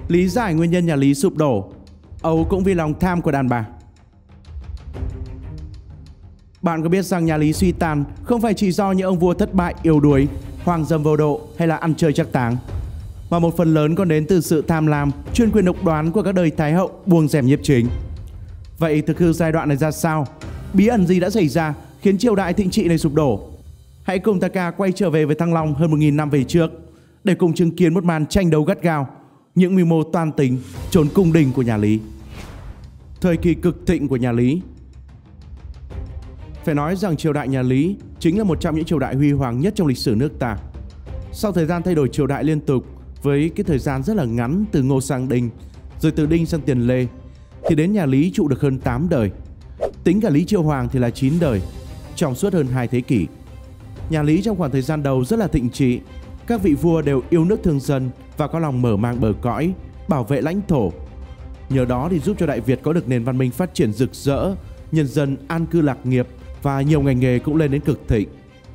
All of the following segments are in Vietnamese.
Lý giải nguyên nhân nhà Lý sụp đổ, Âu cũng vì lòng tham của đàn bà. Bạn có biết rằng nhà Lý suy tàn không phải chỉ do những ông vua thất bại, yếu đuối, hoang dâm vô độ hay là ăn chơi trác táng, mà một phần lớn còn đến từ sự tham lam, chuyên quyền độc đoán của các đời Thái hậu buông rèm nhiếp chính. Vậy thực hư giai đoạn này ra sao? Bí ẩn gì đã xảy ra khiến triều đại thịnh trị này sụp đổ? Hãy cùng Taka quay trở về với Thăng Long hơn 1000 năm về trước để cùng chứng kiến một màn tranh đấu gắt gao, những mưu mô toan tính, trốn cung đình của nhà Lý. Thời kỳ cực thịnh của nhà Lý. Phải nói rằng triều đại nhà Lý chính là một trong những triều đại huy hoàng nhất trong lịch sử nước ta. Sau thời gian thay đổi triều đại liên tục với cái thời gian rất là ngắn từ Ngô sang Đinh, rồi từ Đinh sang Tiền Lê, thì đến nhà Lý trụ được hơn 8 đời. Tính cả Lý Chiêu Hoàng thì là 9 đời, trong suốt hơn 2 thế kỷ. Nhà Lý trong khoảng thời gian đầu rất là thịnh trị. Các vị vua đều yêu nước thương dân và có lòng mở mang bờ cõi, bảo vệ lãnh thổ. Nhờ đó thì giúp cho Đại Việt có được nền văn minh phát triển rực rỡ, nhân dân an cư lạc nghiệp và nhiều ngành nghề cũng lên đến cực thịnh.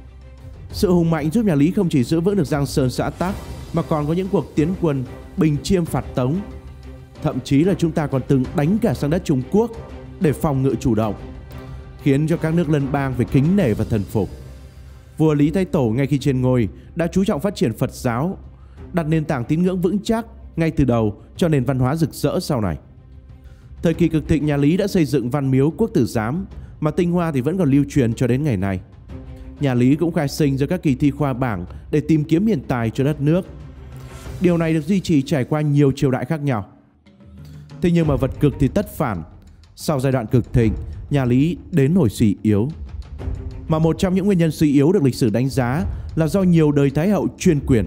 Sự hùng mạnh giúp nhà Lý không chỉ giữ vững được Giang Sơn xã tắc, mà còn có những cuộc tiến quân bình chiêm phạt tống. Thậm chí là chúng ta còn từng đánh cả sang đất Trung Quốc để phòng ngự chủ động, khiến cho các nước lân bang phải kính nể và thần phục. Vua Lý Thái Tổ ngay khi trên ngôi đã chú trọng phát triển Phật giáo, đặt nền tảng tín ngưỡng vững chắc ngay từ đầu cho nền văn hóa rực rỡ sau này. Thời kỳ cực thịnh nhà Lý đã xây dựng Văn Miếu Quốc Tử Giám mà tinh hoa thì vẫn còn lưu truyền cho đến ngày nay. Nhà Lý cũng khai sinh ra các kỳ thi khoa bảng để tìm kiếm hiền tài cho đất nước. Điều này được duy trì trải qua nhiều triều đại khác nhau. Thế nhưng mà vật cực thì tất phản. Sau giai đoạn cực thịnh, nhà Lý đến hồi suy yếu. Mà một trong những nguyên nhân suy yếu được lịch sử đánh giá là do nhiều đời Thái hậu chuyên quyền.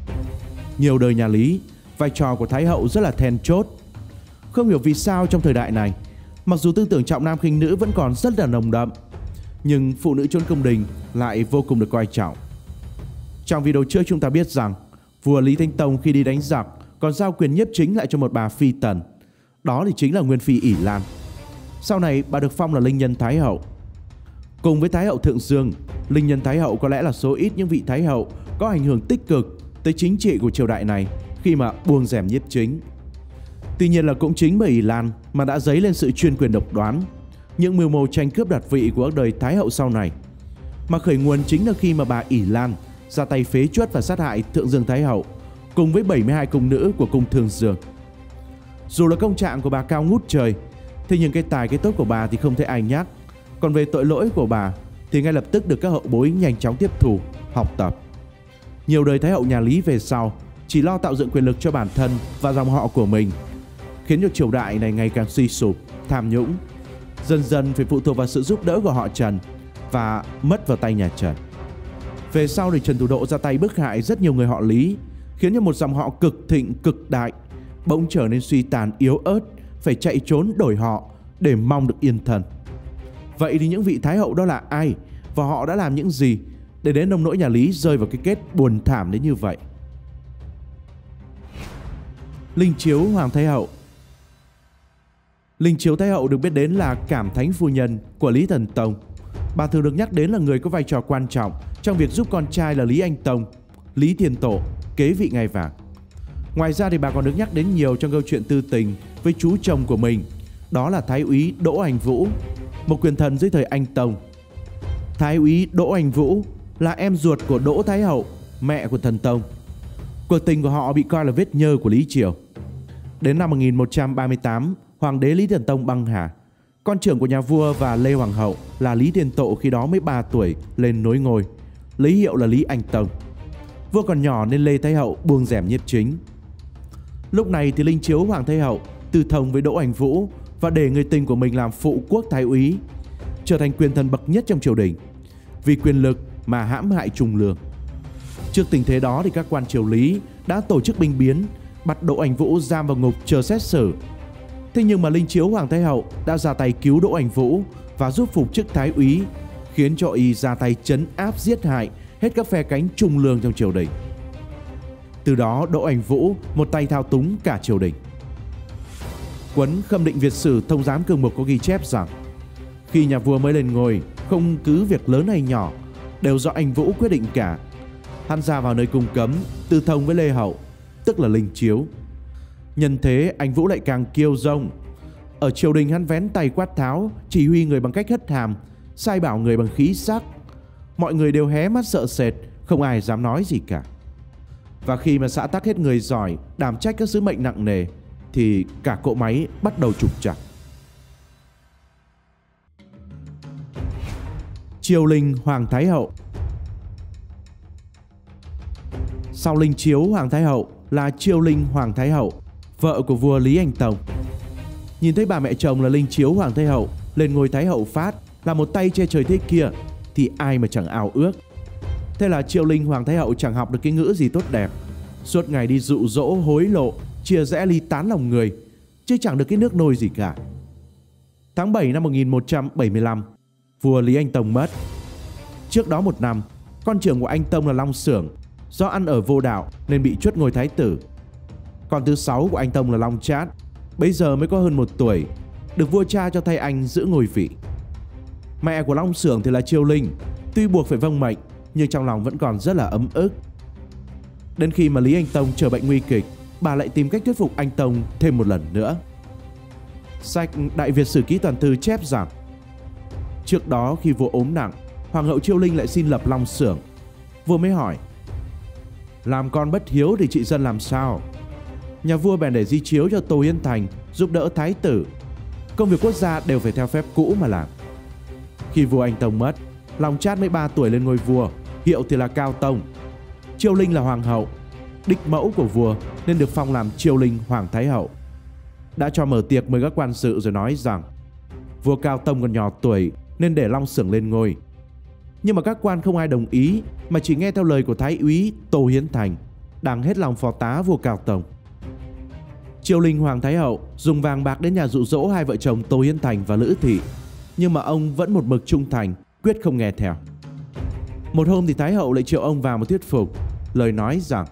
Nhiều đời nhà Lý, vai trò của Thái hậu rất là then chốt. Không hiểu vì sao trong thời đại này, mặc dù tư tưởng trọng nam khinh nữ vẫn còn rất là nồng đậm, nhưng phụ nữ chốn cung đình lại vô cùng được coi trọng. Trong video trước chúng ta biết rằng vua Lý Thánh Tông khi đi đánh giặc còn giao quyền nhiếp chính lại cho một bà phi tần. Đó thì chính là Nguyên Phi ỷ Lan. Sau này bà được phong là Linh Nhân Thái hậu. Cùng với Thái hậu Thượng Dương, Linh Nhân Thái hậu có lẽ là số ít những vị Thái hậu có ảnh hưởng tích cực tới chính trị của triều đại này khi mà buông rèm nhiếp chính. Tuy nhiên là cũng chính bởi ỷ Lan mà đã dấy lên sự chuyên quyền độc đoán, những mưu mô tranh cướp đoạt vị của các đời Thái hậu sau này. Mà khởi nguồn chính là khi mà bà ỷ Lan ra tay phế truất và sát hại Thượng Dương Thái hậu cùng với 72 cung nữ của cung Thương Dương. Dù là công trạng của bà cao ngút trời, thế nhưng cái tài cái tốt của bà thì không thể ai nhắc. Còn về tội lỗi của bà thì ngay lập tức được các hậu bối nhanh chóng tiếp thu, học tập. Nhiều đời Thái hậu nhà Lý về sau chỉ lo tạo dựng quyền lực cho bản thân và dòng họ của mình, khiến cho triều đại này ngày càng suy sụp, tham nhũng, dần dần phải phụ thuộc vào sự giúp đỡ của họ Trần và mất vào tay nhà Trần. Về sau thì Trần Thủ Độ ra tay bức hại rất nhiều người họ Lý, khiến cho một dòng họ cực thịnh cực đại bỗng trở nên suy tàn yếu ớt, phải chạy trốn đổi họ để mong được yên thân. Vậy thì những vị Thái hậu đó là ai và họ đã làm những gì để đến nông nỗi nhà Lý rơi vào cái kết buồn thảm đến như vậy? Linh Chiếu Hoàng Thái hậu. Linh Chiếu Thái hậu được biết đến là cảm thánh phu nhân của Lý Thần Tông. Bà thường được nhắc đến là người có vai trò quan trọng trong việc giúp con trai là Lý Anh Tông, Lý Thiên Tổ kế vị ngai vàng. Ngoài ra thì bà còn được nhắc đến nhiều trong câu chuyện tư tình với chú chồng của mình, đó là Thái úy Đỗ Anh Vũ, một quyền thần dưới thời Anh Tông. Thái úy Đỗ Anh Vũ là em ruột của Đỗ Thái hậu, mẹ của Thần Tông. Cuộc tình của họ bị coi là vết nhơ của Lý Triều. Đến năm 1138, Hoàng đế Lý Thần Tông băng hà. Con trưởng của nhà vua và Lê Hoàng hậu là Lý Thiên Tộ khi đó mới 3 tuổi lên nối ngôi, lấy hiệu là Lý Anh Tông. Vua còn nhỏ nên Lê Thái hậu buông rèm nhiếp chính. Lúc này thì Linh Chiếu Hoàng Thái hậu tư thông với Đỗ Anh Vũ và để người tình của mình làm phụ quốc thái úy, trở thành quyền thần bậc nhất trong triều đình, vì quyền lực mà hãm hại trung lương. Trước tình thế đó thì các quan triều Lý đã tổ chức binh biến, bắt Đỗ Anh Vũ giam vào ngục chờ xét xử. Thế nhưng mà Linh Chiếu Hoàng Thái hậu đã ra tay cứu Đỗ Anh Vũ và giúp phục chức thái úy, khiến cho y ra tay trấn áp giết hại hết các phe cánh trung lương trong triều đình. Từ đó Đỗ Anh Vũ một tay thao túng cả triều đình. Cuốn Khâm Định Việt Sử Thông Giám Cương Mục có ghi chép rằng khi nhà vua mới lên ngôi, không cứ việc lớn hay nhỏ đều do anh Vũ quyết định cả. Hắn ra vào nơi cung cấm, tư thông với Lê Hậu, tức là Linh Chiếu. Nhân thế anh Vũ lại càng kiêu rông. Ở triều đình hắn vén tay quát tháo, chỉ huy người bằng cách hất hàm, sai bảo người bằng khí sắc. Mọi người đều hé mắt sợ sệt, không ai dám nói gì cả. Và khi mà xã tắc hết người giỏi đảm trách các sứ mệnh nặng nề thì cả cỗ máy bắt đầu trục trặc. Triều linh Hoàng Thái Hậu. Sau linh chiếu Hoàng Thái Hậu là triều linh Hoàng Thái Hậu, vợ của vua Lý Anh Tông. Nhìn thấy bà mẹ chồng là linh chiếu Hoàng Thái Hậu lên ngôi Thái Hậu phát là một tay che trời thế kia thì ai mà chẳng ao ước. Thế là triều linh Hoàng Thái Hậu chẳng học được cái ngữ gì tốt đẹp, suốt ngày đi dụ dỗ hối lộ, chia rẽ ly tán lòng người, chứ chẳng được cái nước nôi gì cả. Tháng 7 năm 1175, vua Lý Anh Tông mất. Trước đó một năm, con trưởng của anh Tông là Long Xưởng do ăn ở vô đạo nên bị truất ngôi thái tử. Con thứ 6 của anh Tông là Long Trát, bấy giờ mới có hơn 1 tuổi, được vua cha cho thay anh giữ ngôi vị. Mẹ của Long Xưởng thì là Triều Linh, tuy buộc phải vâng mệnh nhưng trong lòng vẫn còn rất là ấm ức. Đến khi mà Lý Anh Tông trở bệnh nguy kịch, bà lại tìm cách thuyết phục anh Tông thêm một lần nữa. Sách Đại Việt Sử Ký Toàn Thư chép rằng trước đó khi vua ốm nặng, Hoàng hậu Triều Linh lại xin lập Long Xưởng. Vua mới hỏi: làm con bất hiếu thì trị dân làm sao? Nhà vua bèn để di chiếu cho Tô Hiến Thành giúp đỡ thái tử. Công việc quốc gia đều phải theo phép cũ mà làm. Khi vua anh Tông mất, Long Trát mới 3 tuổi lên ngôi vua, hiệu thì là Cao Tông. Triều Linh là hoàng hậu, đích mẫu của vua nên được phong làm triều linh Hoàng Thái Hậu. Đã cho mở tiệc mời các quan sự rồi nói rằng vua Cao Tông còn nhỏ tuổi nên để Long Xưởng lên ngôi. Nhưng mà các quan không ai đồng ý mà chỉ nghe theo lời của Thái úy Tô Hiến Thành, đang hết lòng phò tá vua Cao Tông. Triều linh Hoàng Thái Hậu dùng vàng bạc đến nhà dụ dỗ hai vợ chồng Tô Hiến Thành và Lữ Thị, nhưng mà ông vẫn một mực trung thành, quyết không nghe theo. Một hôm thì Thái Hậu lại triệu ông vào một thuyết phục, lời nói rằng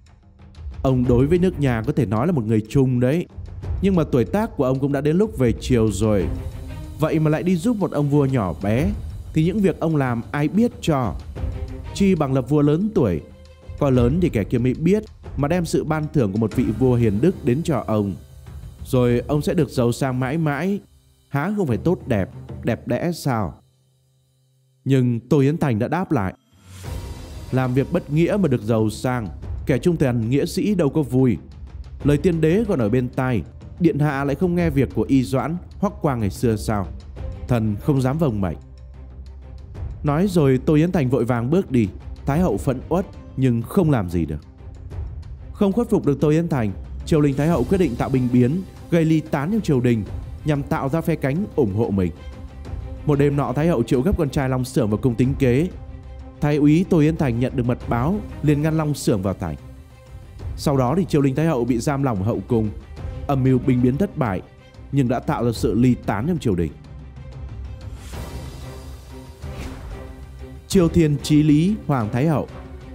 ông đối với nước nhà có thể nói là một người trung đấy, nhưng mà tuổi tác của ông cũng đã đến lúc về triều rồi. Vậy mà lại đi giúp một ông vua nhỏ bé thì những việc ông làm ai biết cho? Chi bằng lập vua lớn tuổi, có lớn thì kẻ kia mới biết, mà đem sự ban thưởng của một vị vua hiền đức đến cho ông, rồi ông sẽ được giàu sang mãi mãi. Há không phải tốt đẹp, đẹp đẽ sao? Nhưng Tô Hiến Thành đã đáp lại: làm việc bất nghĩa mà được giàu sang, kẻ trung thần nghĩa sĩ đâu có vui. Lời tiên đế còn ở bên tai, điện hạ lại không nghe việc của Y Doãn, Hoắc Quang ngày xưa sao? Thần không dám vâng mệnh. Nói rồi Tô Hiến Thành vội vàng bước đi. Thái hậu phẫn uất nhưng không làm gì được. Không khuất phục được Tô Hiến Thành, triều linh Thái hậu quyết định tạo binh biến, gây ly tán trong triều đình nhằm tạo ra phe cánh ủng hộ mình. Một đêm nọ, Thái hậu triệu gấp con trai Long Xưởng vào cung tính kế. Thái úy Tô Hiến Thành nhận được mật báo, liền ngăn Long Xưởng vào thành. Sau đó thì triều linh Thái hậu bị giam lỏng hậu cung, âm mưu binh biến thất bại, nhưng đã tạo ra sự ly tán trong triều đình. Triều thiên chí lý Hoàng Thái Hậu.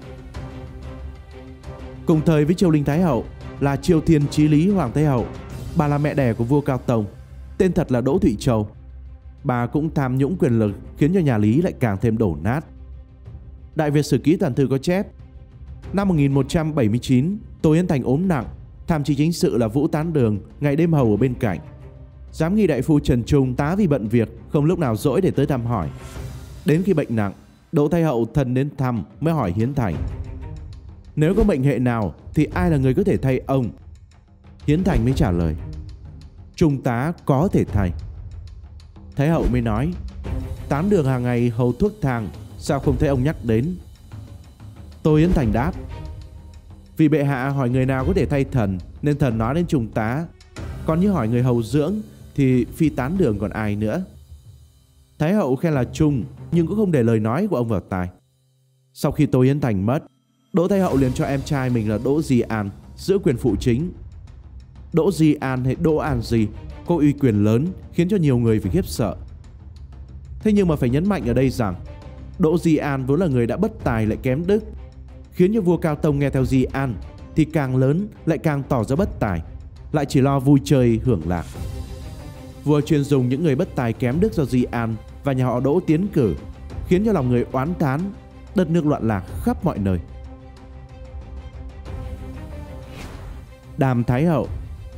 Cùng thời với triều linh Thái hậu là triều thiên chí lý Hoàng Thái Hậu. Bà là mẹ đẻ của vua Cao Tông, tên thật là Đỗ Thụy Châu. Bà cũng tham nhũng quyền lực, khiến cho nhà Lý lại càng thêm đổ nát. Đại Việt Sử Ký Toàn Thư có chép: năm 1179, Tô Hiến Thành ốm nặng, tham tri chính sự là Vũ Tán Đường ngày đêm hầu ở bên cạnh. Giám nghi đại phu Trần Trung tá vì bận việc, không lúc nào rỗi để tới thăm hỏi. Đến khi bệnh nặng, Đỗ Thái hậu thân đến thăm mới hỏi Hiến Thành: nếu có mệnh hệ nào thì ai là người có thể thay ông? Hiến Thành mới trả lời: Trung tá có thể thay. Thái hậu mới nói: Tán Đường hàng ngày hầu thuốc thang, sao không thấy ông nhắc đến? Tô Hiến Thành đáp: vì bệ hạ hỏi người nào có thể thay thần nên thần nói đến Trung tá, còn như hỏi người hầu dưỡng thì phi Tán Đường còn ai nữa. Thái hậu khen là trung, nhưng cũng không để lời nói của ông vào tai. Sau khi Tô Hiến Thành mất, Đỗ Thái hậu liền cho em trai mình là Đỗ Di An giữ quyền phụ chính. Đỗ Di An hay Đỗ An Di có uy quyền lớn, khiến cho nhiều người phải khiếp sợ. Thế nhưng mà phải nhấn mạnh ở đây rằng Đỗ Di An vốn là người đã bất tài lại kém đức, khiến cho vua Cao Tông nghe theo Di An thì càng lớn lại càng tỏ ra bất tài, lại chỉ lo vui chơi hưởng lạc. Vua chuyên dùng những người bất tài kém đức do Di An và nhà họ Đỗ tiến cử, khiến cho lòng người oán thán, đất nước loạn lạc khắp mọi nơi. Đàm Thái hậu.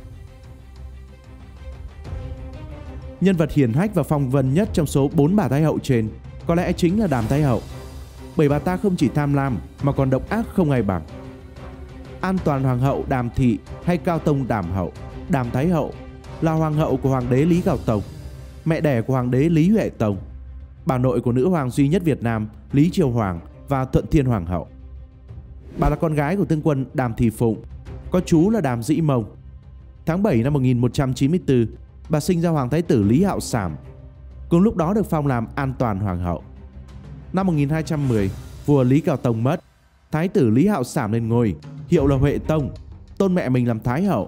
Nhân vật hiển hách và phong vân nhất trong số 4 bà Thái hậu trên có lẽ chính là Đàm Thái hậu, bởi bà ta không chỉ tham lam mà còn độc ác không ai bằng. An Toàn Hoàng hậu Đàm Thị hay Cao Tông Đàm hậu, Đàm Thái hậu là hoàng hậu của Hoàng đế Lý Cao Tông, mẹ đẻ của Hoàng đế Lý Huệ Tông, bà nội của nữ hoàng duy nhất Việt Nam Lý Chiêu Hoàng và Thuận Thiên Hoàng hậu. Bà là con gái của tướng quân Đàm Thị Phụng, có chú là Đàm Dĩ Mông. Tháng 7 năm 1194, bà sinh ra Hoàng thái tử Lý Hạo Sảm, cùng lúc đó được phong làm An Toàn Hoàng hậu. Năm 1210, vua Lý Cao Tông mất, thái tử Lý Hạo Sảm lên ngôi, hiệu là Huệ Tông, tôn mẹ mình làm Thái hậu.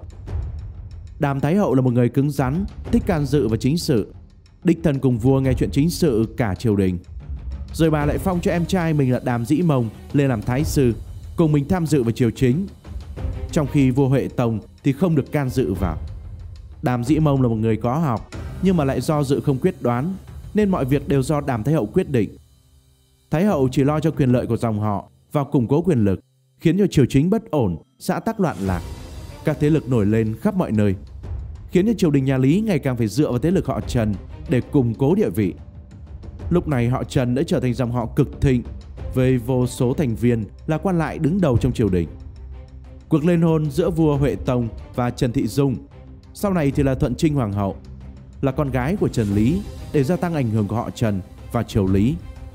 Đàm Thái hậu là một người cứng rắn, thích can dự vào chính sự, đích thân cùng vua nghe chuyện chính sự cả triều đình. Rồi bà lại phong cho em trai mình là Đàm Dĩ Mông lên làm thái sư, cùng mình tham dự vào triều chính, trong khi vua Huệ Tông thì không được can dự vào. Đàm Dĩ Mông là một người có học, nhưng mà lại do dự không quyết đoán, nên mọi việc đều do Đàm Thái hậu quyết định. Thái hậu chỉ lo cho quyền lợi của dòng họ và củng cố quyền lực, khiến cho triều chính bất ổn, xã tắc loạn lạc. Các thế lực nổi lên khắp mọi nơi, khiến cho triều đình nhà Lý ngày càng phải dựa vào thế lực họ Trần để củng cố địa vị. Lúc này họ Trần đã trở thành dòng họ cực thịnh, với vô số thành viên là quan lại đứng đầu trong triều đình. Cuộc liên hôn giữa vua Huệ Tông và Trần Thị Dung, sau này thì là Thuận Trinh Hoàng hậu, là con gái của Trần Lý, để gia tăng ảnh hưởng của họ Trần và triều Lý.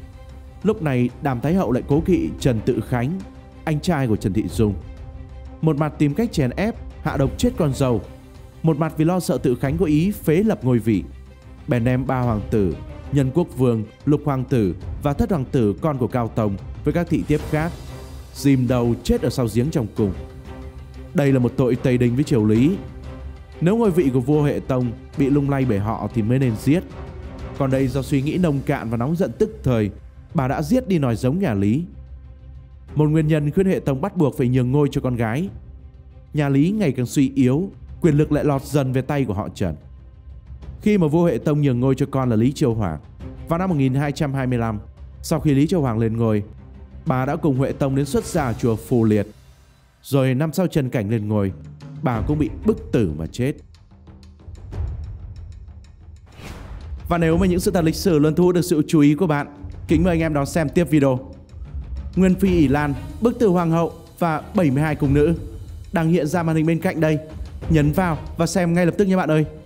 Lúc này Đàm Thái hậu lại cố kỵ Trần Tự Khánh, anh trai của Trần Thị Dung. Một mặt tìm cách chèn ép, hạ độc chết con dâu, một mặt vì lo sợ Tự Khánh có ý phế lập ngôi vị, bèn đem 3 hoàng tử, Nhân Quốc Vương, Lục Hoàng tử và Thất Hoàng tử con của Cao Tông với các thị thiếp khác dìm đầu chết ở sau giếng trong cung. Đây là một tội tây đình với triều Lý. Nếu ngôi vị của vua Huệ Tông bị lung lay bởi họ thì mới nên giết. Còn đây do suy nghĩ nông cạn và nóng giận tức thời, bà đã giết đi nòi giống nhà Lý. Một nguyên nhân khiến Huệ Tông bắt buộc phải nhường ngôi cho con gái. Nhà Lý ngày càng suy yếu, quyền lực lại lọt dần về tay của họ Trần. Khi mà vua Huệ Tông nhường ngôi cho con là Lý Chiêu Hoàng vào năm 1225, sau khi Lý Chiêu Hoàng lên ngôi, bà đã cùng Huệ Tông đến xuất gia chùa Phù Liệt. Rồi năm sau Trần Cảnh lên ngôi, bà cũng bị bức tử mà chết. Và nếu mà những sự thật lịch sử luôn thu hút được sự chú ý của bạn, kính mời anh em đón xem tiếp video. Nguyên phi Ỷ Lan, bức tử hoàng hậu và 72 cung nữ đang hiện ra màn hình bên cạnh đây. Nhấn vào và xem ngay lập tức nha bạn ơi.